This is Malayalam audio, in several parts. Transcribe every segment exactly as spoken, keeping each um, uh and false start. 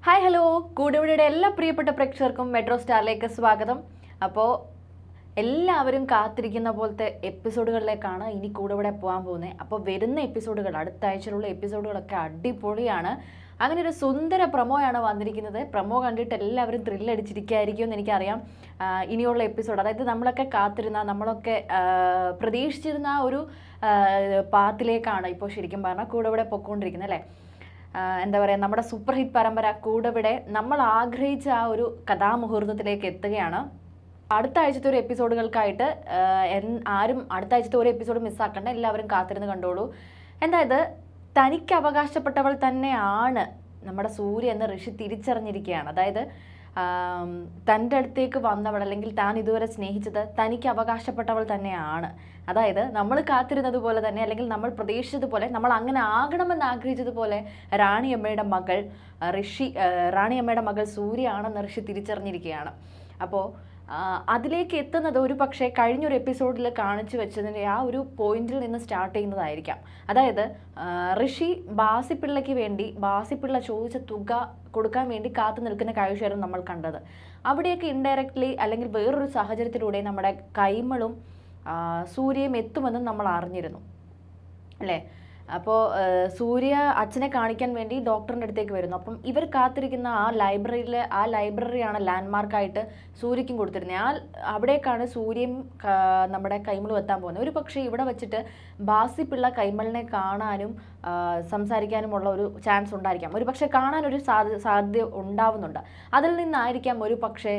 ഹായ് ഹലോ കൂടെവിടെയുടെ എല്ലാ പ്രിയപ്പെട്ട പ്രേക്ഷകർക്കും മെട്രോ സ്റ്റാറിലേക്ക് സ്വാഗതം. അപ്പോൾ എല്ലാവരും കാത്തിരിക്കുന്ന പോലത്തെ എപ്പിസോഡുകളിലേക്കാണ് ഇനി കൂടെവിടെ പോകാൻ പോകുന്നത്. അപ്പോൾ വരുന്ന എപ്പിസോഡുകൾ, അടുത്ത ആഴ്ചയിലുള്ള എപ്പിസോഡുകളൊക്കെ അടിപൊളിയാണ്. അങ്ങനെ ഒരു സുന്ദര പ്രമോയാണ് വന്നിരിക്കുന്നത്. പ്രമോ കണ്ടിട്ട് എല്ലാവരും ത്രില്ലടിച്ചിരിക്കുകയായിരിക്കും എന്ന് എനിക്കറിയാം. ഇനിയുള്ള എപ്പിസോഡ്, അതായത് നമ്മളൊക്കെ കാത്തിരുന്ന, നമ്മളൊക്കെ പ്രതീക്ഷിച്ചിരുന്ന ഒരു പാത്തിലേക്കാണ് ഇപ്പോൾ ശരിക്കും പറഞ്ഞാൽ കൂടെവിടെ പൊയ്ക്കൊണ്ടിരിക്കുന്നത് അല്ലേ. എന്താ പറയുക, നമ്മുടെ സൂപ്പർ ഹിറ്റ് പരമ്പര കൂടെവിടെ നമ്മൾ ആഗ്രഹിച്ച ആ ഒരു കഥാമുഹൂർത്തത്തിലേക്ക് എത്തുകയാണ്. അടുത്ത ആഴ്ചത്തെ ഒരു എപ്പിസോഡുകൾക്കായിട്ട് ആരും അടുത്ത ആഴ്ചത്തെ ഒരു എപ്പിസോഡ് മിസ്സാക്കണ്ട, എല്ലാവരും കാത്തിരുന്ന് കണ്ടോളൂ. എന്തായത് തനിക്ക് അവകാശപ്പെട്ടവൾ തന്നെയാണ് നമ്മുടെ സൂര്യ എന്ന് ഋഷി തിരിച്ചറിഞ്ഞിരിക്കുകയാണ്. അതായത് തൻ്റെ അടുത്തേക്ക് വന്നവൾ, അല്ലെങ്കിൽ താൻ ഇതുവരെ സ്നേഹിച്ചത് തനിക്ക് അവകാശപ്പെട്ടവൾ തന്നെയാണ്. അതായത് നമ്മൾ കാത്തിരുന്നത് പോലെ തന്നെ, അല്ലെങ്കിൽ നമ്മൾ പ്രതീക്ഷിച്ചതുപോലെ, നമ്മൾ അങ്ങനെ ആകണമെന്ന് ആഗ്രഹിച്ചതുപോലെ റാണിയമ്മയുടെ മകൾ ഋഷി റാണിയമ്മയുടെ മകൾ സൂര്യ ആണെന്ന് ഋഷി തിരിച്ചറിഞ്ഞിരിക്കുകയാണ്. അപ്പോൾ അതിലേക്ക് എത്തുന്നത് ഒരു പക്ഷേ കഴിഞ്ഞൊരു എപ്പിസോഡിൽ കാണിച്ചു വെച്ചതിൻ്റെ ആ ഒരു പോയിന്റിൽ നിന്ന് സ്റ്റാർട്ട് ചെയ്യുന്നതായിരിക്കാം. അതായത് ഋഷി ബാസിപ്പിള്ളയ്ക്ക് വേണ്ടി, ബാസിപ്പിള്ള ചോദിച്ച തുക കൊടുക്കാൻ വേണ്ടി കാത്തു നിൽക്കുന്ന കാഴ്ചയായിരുന്നു നമ്മൾ കണ്ടത്. അവിടെയൊക്കെ ഇൻഡയറക്റ്റ്ലി അല്ലെങ്കിൽ വേറൊരു സാഹചര്യത്തിലൂടെ നമ്മുടെ കൈമളും സൂര്യയും എത്തുമെന്നും നമ്മൾ അറിഞ്ഞിരുന്നു അല്ലേ. അപ്പോൾ സൂര്യ അച്ഛനെ കാണിക്കാൻ വേണ്ടി ഡോക്ടറിൻ്റെ അടുത്തേക്ക് വരുന്നു. അപ്പം ഇവർ കാത്തിരിക്കുന്ന ആ ലൈബ്രറിയിൽ, ആ ലൈബ്രറിയാണ് ലാൻഡ്മാർക്കായിട്ട് സൂര്യക്കും കൊടുത്തിരുന്നത്. ആ അവിടേക്കാണ് സൂര്യയും നമ്മുടെ കൈമളും എത്താൻ പോകുന്നത്. ഒരു പക്ഷേ ഇവിടെ വെച്ചിട്ട് ബാസിപ്പിള്ള കൈമളിനെ കാണാനും സംസാരിക്കാനുമുള്ള ഒരു ചാൻസ് ഉണ്ടായിരിക്കാം. ഒരു പക്ഷേ കാണാനൊരു സാധ്യ സാധ്യത ഉണ്ടാവുന്നുണ്ട്. അതിൽ നിന്നായിരിക്കാം ഒരു പക്ഷേ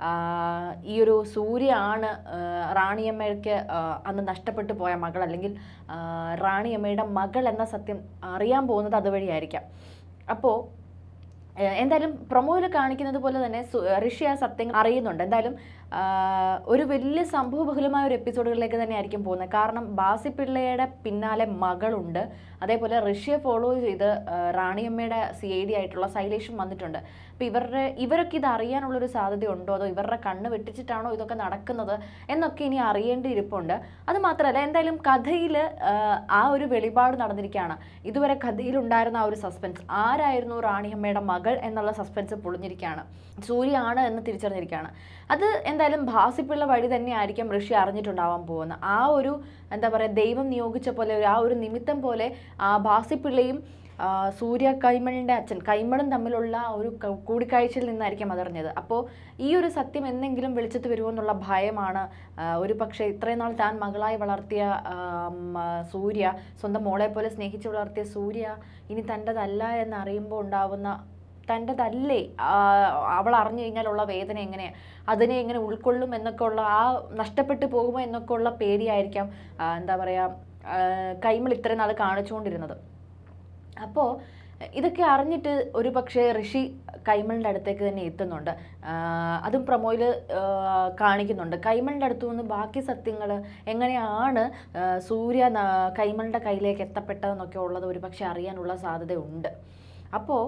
ഈ ഒരു സൂര്യ ആണ് റാണിയമ്മയ്ക്ക് അന്ന് നഷ്ടപ്പെട്ടു പോയ മകൾ, അല്ലെങ്കിൽ റാണിയമ്മയുടെ മകൾ എന്ന സത്യം അറിയാൻ പോകുന്നത് അതുവഴിയായിരിക്കാം. അപ്പോൾ എന്തായാലും പ്രൊമോയിൽ കാണിക്കുന്നത് പോലെ തന്നെ ഋഷി ആ സത്യം അറിയുന്നുണ്ട്. എന്തായാലും ഒരു വലിയ സംഭവബഹുലമായ ഒരു എപ്പിസോഡുകളിലേക്ക് തന്നെ ആയിരിക്കും പോകുന്നത്. കാരണം ബാസിപ്പിള്ളയുടെ പിന്നാലെ മകളുണ്ട്, അതേപോലെ ഋഷിയെ ഫോളോ ചെയ്ത് റാണിയമ്മയുടെ സി ഐ ഡി ആയിട്ടുള്ള ശൈലേഷും വന്നിട്ടുണ്ട്. അപ്പോൾ ഇവരുടെ ഇവരൊക്കെ ഇത് അറിയാനുള്ളൊരു സാധ്യത ഉണ്ടോ, അതോ ഇവരുടെ കണ്ണ് വെട്ടിച്ചിട്ടാണോ ഇതൊക്കെ നടക്കുന്നത് എന്നൊക്കെ ഇനി അറിയേണ്ടിയിരിപ്പുണ്ട്. അത് മാത്രമല്ല, എന്തായാലും കഥയിൽ ആ ഒരു വെളിപാട് നടന്നിരിക്കുകയാണ്. ഇതുവരെ കഥയിലുണ്ടായിരുന്ന ആ ഒരു സസ്പെൻസ്, ആരായിരുന്നു റാണിയമ്മയുടെ മകൾ എന്നുള്ള സസ്പെൻസ് പൊളിഞ്ഞിരിക്കുകയാണ്. സൂര്യ ആണ് എന്ന് തിരിച്ചറിഞ്ഞിരിക്കുകയാണ്. അത് എന്തായാലും ബാസിപ്പിള്ള വഴി തന്നെ ആയിരിക്കും ഋഷി അറിഞ്ഞിട്ടുണ്ടാവാൻ പോകുന്നത്. ആ ഒരു എന്താ പറയുക, ദൈവം നിയോഗിച്ച പോലെ, ആ ഒരു നിമിത്തം പോലെ ബാസിപ്പിള്ളയും സൂര്യ കൈമളിൻ്റെ അച്ഛൻ കൈമളും തമ്മിലുള്ള ഒരു കൂടിക്കാഴ്ചയിൽ നിന്നായിരിക്കും അതറിഞ്ഞത്. അപ്പോൾ ഈ ഒരു സത്യം എന്തെങ്കിലും വെളിച്ചത്ത് വരുമെന്നുള്ള ഭയമാണ്. ഒരു പക്ഷേ ഇത്രയും നാൾ താൻ മകളായി വളർത്തിയ സൂര്യ, സ്വന്തം മോളെ പോലെ സ്നേഹിച്ച് വളർത്തിയ സൂര്യ ഇനി തൻ്റെതല്ല എന്നറിയുമ്പോൾ ഉണ്ടാവുന്ന, തൻ്റെതല്ലേ അവൾ അറിഞ്ഞു കഴിഞ്ഞാലുള്ള വേദന എങ്ങനെയാണ്, അതിനെ എങ്ങനെ ഉൾക്കൊള്ളും എന്നൊക്കെ ഉള്ള, ആ നഷ്ടപ്പെട്ടു പോകുമോ എന്നൊക്കെ ഉള്ള പേടിയായിരിക്കാം എന്താ പറയുക കൈമൾ ഇത്രയും നാൾ കാണിച്ചുകൊണ്ടിരുന്നത്. അപ്പോൾ ഇതൊക്കെ അറിഞ്ഞിട്ട് ഒരു പക്ഷേ ഋഷി കൈമളിൻ്റെ അടുത്തേക്ക് തന്നെ എത്തുന്നുണ്ട്. അതും പ്രൊമോയിൽ കാണിക്കുന്നുണ്ട്. കൈമളിൻ്റെ അടുത്തു നിന്ന് ബാക്കി സത്യങ്ങൾ എങ്ങനെയാണ് സൂര്യ കൈമളിൻ്റെ കയ്യിലേക്ക് എത്തപ്പെട്ടതെന്നൊക്കെ ഉള്ളത് ഒരു പക്ഷേ അറിയാനുള്ള സാധ്യതയുണ്ട്. അപ്പോൾ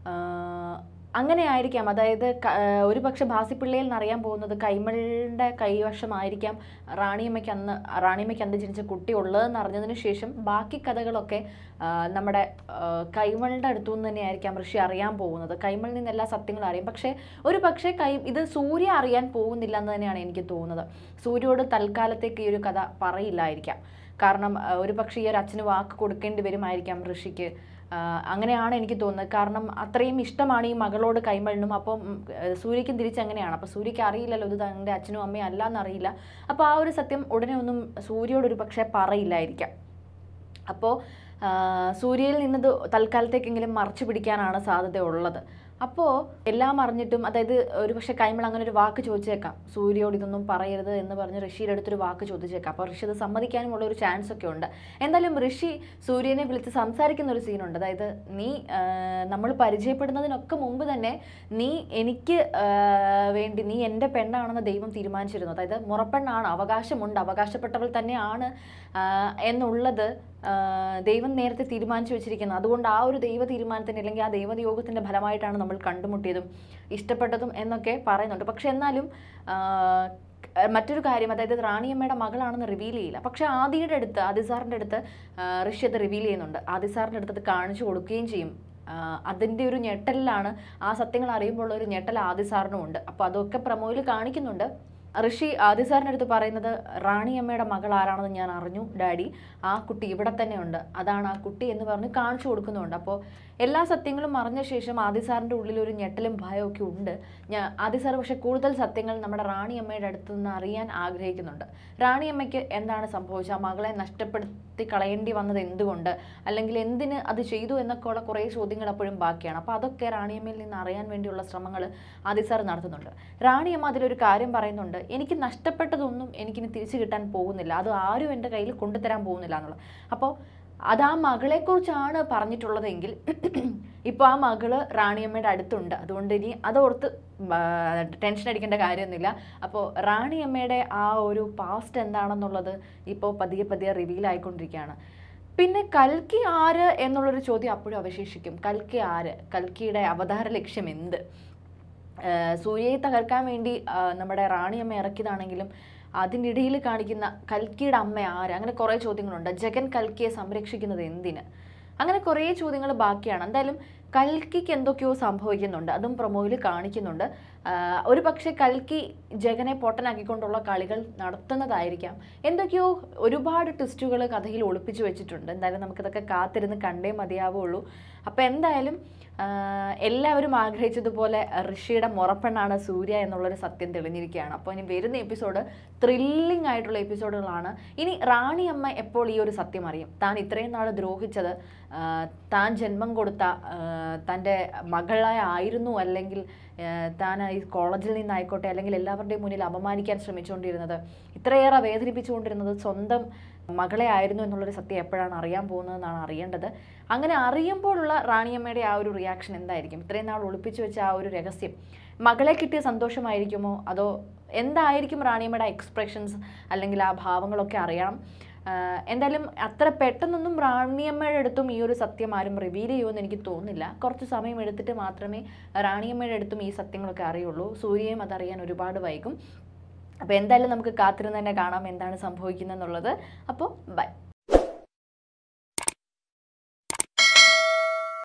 അങ്ങനെ ആയിരിക്കാം. അതായത് ഒരു പക്ഷെ ബാസിപ്പിള്ളയിൽ നിന്ന് അറിയാൻ പോകുന്നത് കൈമളിൻ്റെ കൈവശമായിരിക്കാം റാണിയമ്മയ്ക്ക് അന്ന് റാണിയമ്മയ്ക്ക് അന്ന് ജനിച്ച കുട്ടി ഉള്ളതെന്ന് അറിഞ്ഞതിന് ശേഷം ബാക്കി കഥകളൊക്കെ നമ്മുടെ കൈമളിൻ്റെ അടുത്തു നിന്ന് തന്നെ ആയിരിക്കാം ഋഷി അറിയാൻ പോകുന്നത്. കൈമളിൽ നിന്ന് എല്ലാ സത്യങ്ങളും അറിയാം. പക്ഷേ ഒരു പക്ഷേ കൈ ഇത് സൂര്യ അറിയാൻ പോകുന്നില്ല എന്ന് തന്നെയാണ് എനിക്ക് തോന്നുന്നത്. സൂര്യയോട് തൽക്കാലത്തേക്ക് ഈ ഒരു കഥ പറയില്ലായിരിക്കാം. കാരണം ഒരു പക്ഷേ ഈ ഒരു അച്ഛന് വാക്ക് കൊടുക്കേണ്ടി വരുമായിരിക്കാം ഋഷിക്ക്. അങ്ങനെയാണ് എനിക്ക് തോന്നുന്നത്. കാരണം അത്രയും ഇഷ്ടമാണ് ഈ മകളോട് കൈമളിനും. അപ്പം സൂര്യയ്ക്കും തിരിച്ചങ്ങനെയാണ്. അപ്പോൾ സൂര്യയ്ക്ക് അറിയില്ലല്ലോ ഇത് തൻ്റെ അച്ഛനും അമ്മയും അല്ല എന്നറിയില്ല. അപ്പോൾ ആ ഒരു സത്യം ഉടനെ ഒന്നും സൂര്യയോട് ഒരു പക്ഷേ പറയില്ലായിരിക്കാം. അപ്പോൾ സൂര്യയിൽ നിന്നത് തൽക്കാലത്തേക്കെങ്കിലും മറച്ചു പിടിക്കാനാണ് സാധ്യത ഉള്ളത്. അപ്പോൾ എല്ലാം അറിഞ്ഞിട്ടും, അതായത് ഒരു പക്ഷേ കൈമൾ അങ്ങനെ ഒരു വാക്ക് ചോദിച്ചേക്കാം, സൂര്യയോട് ഇതൊന്നും പറയരുത് എന്ന് പറഞ്ഞ് ഋഷിയുടെ അടുത്തൊരു വാക്ക് ചോദിച്ചേക്കാം. അപ്പോൾ ഋഷി അത് സമ്മതിക്കാനുമുള്ള ഒരു ചാൻസ് ഒക്കെ ഉണ്ട്. എന്തായാലും ഋഷി സൂര്യനെ വിളിച്ച് സംസാരിക്കുന്ന ഒരു സീനുണ്ട്. അതായത് നീ നമ്മൾ പരിചയപ്പെടുന്നതിനൊക്കെ മുമ്പ് തന്നെ നീ എനിക്ക് വേണ്ടി, നീ എൻ്റെ പെണ്ണാണെന്ന് ദൈവം തീരുമാനിച്ചിരുന്നു. അതായത് മുറപ്പെണ്ണാണ്, അവകാശമുണ്ട്, അവകാശപ്പെട്ടവൾ തന്നെയാണ് എന്നുള്ളത് ദൈവം നേരത്തെ തീരുമാനിച്ചു വെച്ചിരിക്കുന്നത്. അതുകൊണ്ട് ആ ഒരു ദൈവ തീരുമാനത്തിൻ്റെ, അല്ലെങ്കിൽ ആ ദൈവനിയോഗത്തിൻ്റെ ഫലമായിട്ടാണ് നമ്മൾ കണ്ടുമുട്ടിയതും ഇഷ്ടപ്പെട്ടതും എന്നൊക്കെ പറയുന്നുണ്ട്. പക്ഷെ എന്നാലും മറ്റൊരു കാര്യം, അതായത് റാണിയമ്മയുടെ മകളാണെന്ന് റിവീൽ ചെയ്യില്ല. പക്ഷെ ആദിയുടെ അടുത്ത്, ആദി സാറിൻ്റെ അടുത്ത് ഋഷി അത് റിവീൽ ചെയ്യുന്നുണ്ട്. ആദി സാറിൻ്റെ അടുത്ത് അത് കാണിച്ചു കൊടുക്കുകയും ചെയ്യും. അതിൻ്റെ ഒരു ഞെട്ടലിലാണ്, ആ സത്യങ്ങൾ അറിയുമ്പോൾ ഒരു ഞെട്ടൽ ആദി സാറിനും ഉണ്ട്. അപ്പോൾ അതൊക്കെ പ്രമോയിൽ കാണിക്കുന്നുണ്ട്. ഋഷി ആദി സാറിൻ്റെ അടുത്ത് പറയുന്നത്, റാണിയമ്മയുടെ മകൾ ആരാണെന്ന് ഞാൻ അറിഞ്ഞു ഡാഡി, ആ കുട്ടി ഇവിടെ തന്നെ ഉണ്ട്, അതാണ് ആ കുട്ടി എന്ന് പറഞ്ഞ് കാണിച്ചു കൊടുക്കുന്നുണ്ട്. അപ്പോൾ എല്ലാ സത്യങ്ങളും അറിഞ്ഞ ശേഷം ആദി സാറിൻ്റെ ഉള്ളിൽ ഒരു ഞെട്ടലും ഭയമൊക്കെ ഉണ്ട്. ഞാൻ ആദി സാർ പക്ഷേ കൂടുതൽ സത്യങ്ങൾ നമ്മുടെ റാണിയമ്മയുടെ അടുത്ത് നിന്ന് അറിയാൻ ആഗ്രഹിക്കുന്നുണ്ട്. റാണിയമ്മയ്ക്ക് എന്താണ് സംഭവിച്ചത്, ആ മകളെ നഷ്ടപ്പെടുത്തി കളയേണ്ടി വന്നത് എന്തുകൊണ്ട്, അല്ലെങ്കിൽ എന്തിന് അത് ചെയ്തു എന്നൊക്കെ ഉള്ള കുറേ ചോദ്യങ്ങൾ അപ്പോഴും ബാക്കിയാണ്. അപ്പോൾ അതൊക്കെ റാണിയമ്മയിൽ നിന്ന് അറിയാൻ വേണ്ടിയുള്ള ശ്രമങ്ങൾ ആദി സാർ നടത്തുന്നുണ്ട്. റാണിയമ്മ അതിലൊരു കാര്യം പറയുന്നുണ്ട്, എനിക്ക് നഷ്ടപ്പെട്ടതൊന്നും എനിക്കിനി തിരിച്ചു കിട്ടാൻ പോകുന്നില്ല, അത് ആരും എൻ്റെ കയ്യിൽ കൊണ്ടുതരാൻ പോകുന്നില്ല എന്നുള്ളത്. അപ്പോൾ അത് ആ മകളെക്കുറിച്ചാണ് പറഞ്ഞിട്ടുള്ളതെങ്കിൽ ഇപ്പോൾ ആ മകള് റാണിയമ്മയുടെ അടുത്തുണ്ട്, അതുകൊണ്ട് ഇനി അതോർത്ത് ടെൻഷൻ അടിക്കേണ്ട കാര്യമൊന്നുമില്ല. അപ്പോൾ റാണിയമ്മയുടെ ആ ഒരു പാസ്റ്റ് എന്താണെന്നുള്ളത് ഇപ്പോൾ പതിയെ പതിയെ റിവീൽ ആയിക്കൊണ്ടിരിക്കുകയാണ്. പിന്നെ കൽക്കി ആര് എന്നുള്ളൊരു ചോദ്യം അപ്പോഴും അവശേഷിക്കും. കൽക്കി ആര്, കൽക്കിയുടെ അവതാര ലക്ഷ്യം എന്ത്, സൂര്യയെ തകർക്കാൻ വേണ്ടി നമ്മുടെ റാണിയമ്മ ഇറക്കിയതാണെങ്കിലും അതിനിടയിൽ കാണിക്കുന്ന കൽക്കിയുടെ അമ്മ ആര്, അങ്ങനെ കുറേ ചോദ്യങ്ങളുണ്ട്. ജഗൻ കൽക്കിയെ സംരക്ഷിക്കുന്നത് എന്തിന്, അങ്ങനെ കുറേ ചോദ്യങ്ങൾ ബാക്കിയാണ്. എന്തായാലും കൽക്കിക്ക് എന്തൊക്കെയോ സംഭവിക്കുന്നുണ്ട്, അതും പ്രൊമോയിൽ കാണിക്കുന്നുണ്ട്. ഒരു പക്ഷേ കൽക്കി ജഗനെ പൊട്ടനാക്കിക്കൊണ്ടുള്ള കളികൾ നടത്തുന്നതായിരിക്കാം. എന്തൊക്കെയോ ഒരുപാട് ട്വിസ്റ്റുകൾ കഥയിൽ ഒളിപ്പിച്ചു വെച്ചിട്ടുണ്ട്. എന്തായാലും നമുക്കിതൊക്കെ കാത്തിരുന്ന് കണ്ടേ മതിയാവുള്ളൂ. അപ്പോൾ എന്തായാലും എല്ലാവരും ആഗ്രഹിച്ചതുപോലെ ഋഷിയുടെ മുറപ്പെണ്ണാണ് സൂര്യ എന്നുള്ളൊരു സത്യം തെളിഞ്ഞിരിക്കുകയാണ്. അപ്പോൾ ഇനി വരുന്ന എപ്പിസോഡ് ത്രില്ലിംഗ് ആയിട്ടുള്ള എപ്പിസോഡുകളാണ്. ഇനി റാണിയമ്മ എപ്പോൾ ഈ ഒരു സത്യം അറിയും, താൻ ഇത്രയും നാൾ ദ്രോഹിച്ചത്, താൻ ജന്മം കൊടുത്ത തൻ്റെ മകളായ ആയിരുന്നു, അല്ലെങ്കിൽ താൻ ഈ കോളേജിൽ നിന്നായിക്കോട്ടെ, അല്ലെങ്കിൽ എല്ലാവരുടെയും മുന്നിൽ അപമാനിക്കാൻ ശ്രമിച്ചുകൊണ്ടിരുന്നത്, ഇത്രയേറെ വേദനിപ്പിച്ചുകൊണ്ടിരുന്നത് സ്വന്തം മകളെ ആയിരുന്നു എന്നുള്ളൊരു സത്യം എപ്പോഴാണ് അറിയാൻ പോകുന്നതെന്നാണ് അറിയേണ്ടത്. അങ്ങനെ അറിയുമ്പോഴുള്ള റാണിയമ്മയുടെ ആ ഒരു റിയാക്ഷൻ എന്തായിരിക്കും, ഇത്രയും നാൾ ഒളിപ്പിച്ചു വെച്ച ആ ഒരു രഹസ്യം മകളെ കിട്ടിയ സന്തോഷമായിരിക്കുമോ, അതോ എന്തായിരിക്കും റാണിയമ്മയുടെ എക്സ്പ്രഷൻസ് അല്ലെങ്കിൽ ആ ഭാവങ്ങളൊക്കെ അറിയണം. എന്തായാലും അത്ര പെട്ടെന്നൊന്നും റാണിയമ്മയുടെ അടുത്തും ഈ ഒരു സത്യം ആരും റിവീൽ ചെയ്യുമെന്ന് എനിക്ക് തോന്നുന്നില്ല. കുറച്ച് സമയം എടുത്തിട്ട് മാത്രമേ റാണിയമ്മയുടെ അടുത്തും ഈ സത്യങ്ങളൊക്കെ അറിയുള്ളൂ. സൂര്യയും അതറിയാൻ ഒരുപാട് വൈകും. അപ്പോൾ എന്തായാലും നമുക്ക് കാത്തിരുന്ന് തന്നെ കാണാം എന്താണ് സംഭവിക്കുന്നത് എന്നുള്ളത്. അപ്പോൾ ബൈ.